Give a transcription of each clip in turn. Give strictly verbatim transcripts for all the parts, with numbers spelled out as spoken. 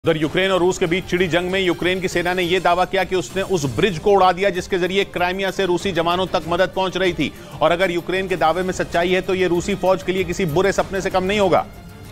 उधर यूक्रेन और रूस के बीच छिड़ी जंग में यूक्रेन की सेना ने यह दावा किया कि उसने उस ब्रिज को उड़ा दिया जिसके जरिए क्राइमिया से रूसी जवानों तक मदद पहुंच रही थी। और अगर यूक्रेन के दावे में सच्चाई है तो यह रूसी फौज के लिए किसी बुरे सपने से कम नहीं होगा,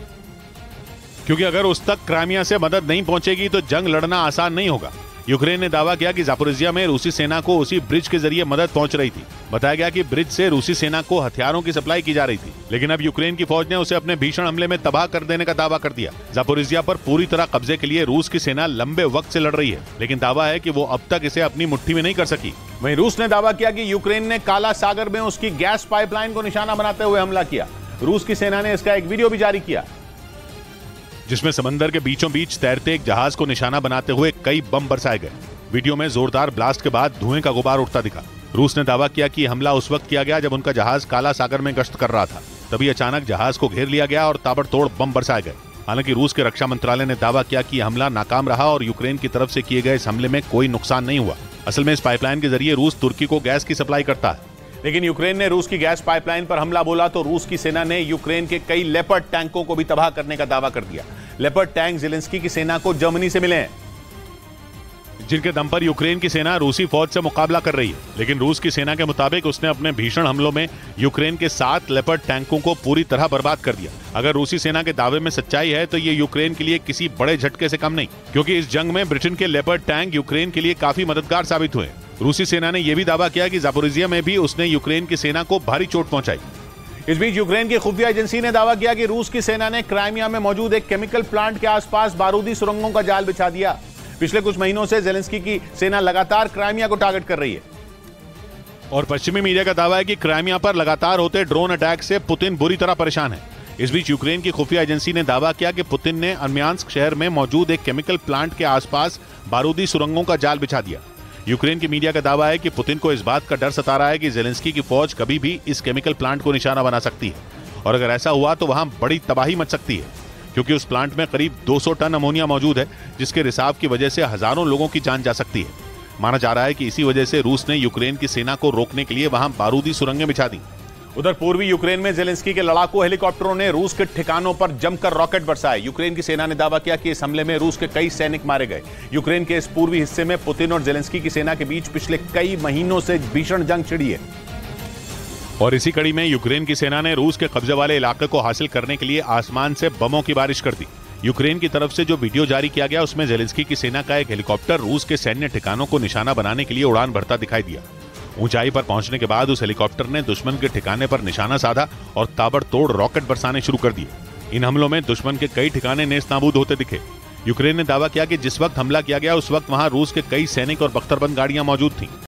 क्योंकि अगर उस तक क्राइमिया से मदद नहीं पहुंचेगी तो जंग लड़ना आसान नहीं होगा। यूक्रेन ने दावा किया कि जापोरिजिया में रूसी सेना को उसी ब्रिज के जरिए मदद पहुंच रही थी। बताया गया कि ब्रिज से रूसी सेना को हथियारों की सप्लाई की जा रही थी, लेकिन अब यूक्रेन की फौज ने उसे अपने भीषण हमले में तबाह कर देने का दावा कर दिया। जापोरिजिया पर पूरी तरह कब्जे के लिए रूस की सेना लंबे वक्त से लड़ रही है, लेकिन दावा है कि वो अब तक इसे अपनी मुट्ठी में नहीं कर सकी। वहीं रूस ने दावा किया कि यूक्रेन ने काला सागर में उसकी गैस पाइपलाइन को निशाना बनाते हुए हमला किया। रूस की सेना ने इसका एक वीडियो भी जारी किया जिसमें समंदर के बीचों बीच तैरते एक जहाज को निशाना बनाते हुए कई बम बरसाए गए। वीडियो में जोरदार ब्लास्ट के बाद धुएं का गुबार उठता दिखा। रूस ने दावा किया कि हमला उस वक्त किया गया जब उनका जहाज काला सागर में गश्त कर रहा था। तभी अचानक जहाज को घेर लिया गया और ताबड़तोड़ बम बरसाए गए। हालांकि रूस के रक्षा मंत्रालय ने दावा किया कि हमला नाकाम रहा और यूक्रेन की तरफ से किए गए इस हमले में कोई नुकसान नहीं हुआ। असल में इस पाइपलाइन के जरिए रूस तुर्की को गैस की सप्लाई करता है, लेकिन यूक्रेन ने रूस की गैस पाइपलाइन पर हमला बोला तो रूस की सेना ने यूक्रेन के कई लेपर्ड टैंकों को भी तबाह करने का दावा कर दिया। लेपर्ड टैंक ज़ेलेंस्की की सेना को जर्मनी से मिले हैं, जिनके दम पर यूक्रेन की सेना रूसी फौज से मुकाबला कर रही है। लेकिन रूस की सेना के मुताबिक उसने अपने भीषण हमलों में यूक्रेन के सात लेपर्ड टैंकों को पूरी तरह बर्बाद कर दिया। अगर रूसी सेना के दावे में सच्चाई है तो ये यूक्रेन के लिए किसी बड़े झटके से कम नहीं, क्योंकि इस जंग में ब्रिटेन के लेपर्ड टैंक यूक्रेन के लिए काफी मददगार साबित हुए। रूसी सेना ने यह भी दावा किया कि जापोरिजिया में भी उसने यूक्रेन की सेना को भारी चोट पहुंचाई। इस बीच यूक्रेन की खुफिया एजेंसी ने दावा किया कि रूस की सेना ने क्राइमिया में मौजूद एक केमिकल प्लांट के आसपास बारूदी सुरंगों का जाल बिछा दिया। पिछले कुछ महीनों से ज़ेलेंस्की की सेना लगातार क्राइमिया को टारगेट कर रही है और पश्चिमी मीडिया का दावा है कि क्राइमिया पर लगातार होते ड्रोन अटैक से पुतिन बुरी तरह परेशान है। इस बीच यूक्रेन की खुफिया एजेंसी ने दावा किया कि पुतिन ने अर्म्यांस्क शहर में मौजूद एक केमिकल प्लांट के आसपास बारूदी सुरंगों का जाल बिछा दिया। यूक्रेन की मीडिया का दावा है कि पुतिन को इस बात का डर सता रहा है कि ज़ेलेंस्की की फौज कभी भी इस केमिकल प्लांट को निशाना बना सकती है, और अगर ऐसा हुआ तो वहां बड़ी तबाही मच सकती है, क्योंकि उस प्लांट में करीब दो सौ टन अमोनिया मौजूद है, जिसके रिसाव की वजह से हजारों लोगों की जान जा सकती है। माना जा रहा है कि इसी वजह से रूस ने यूक्रेन की सेना को रोकने के लिए वहां बारूदी सुरंगें बिछा दी। उधर पूर्वी यूक्रेन में ज़ेलेंस्की के लड़ाकू हेलीकॉप्टरों ने रूस के ठिकानों पर जमकर रॉकेट बरसाए। यूक्रेन की सेना ने दावा किया कि इस हमले में रूस के कई सैनिक मारे गए। यूक्रेन के इस पूर्वी हिस्से में पुतिन और ज़ेलेंस्की की सेना के बीच पिछले कई महीनों से भीषण जंग छिड़ी है, और इसी कड़ी में यूक्रेन की सेना ने रूस के कब्जे वाले इलाके को हासिल करने के लिए आसमान से बमों की बारिश कर दी। यूक्रेन की तरफ से जो वीडियो जारी किया गया उसमें ज़ेलेंस्की की सेना का एक हेलीकॉप्टर रूस के सैन्य ठिकानों को निशाना बनाने के लिए उड़ान भरता दिखाई दिया। ऊंचाई पर पहुंचने के बाद उस हेलीकॉप्टर ने दुश्मन के ठिकाने पर निशाना साधा और ताबड़तोड़ रॉकेट बरसाने शुरू कर दिए। इन हमलों में दुश्मन के कई ठिकाने नेस्तनाबूद होते दिखे। यूक्रेन ने दावा किया कि जिस वक्त हमला किया गया उस वक्त वहां रूस के कई सैनिक और बख्तरबंद गाड़ियां मौजूद थीं।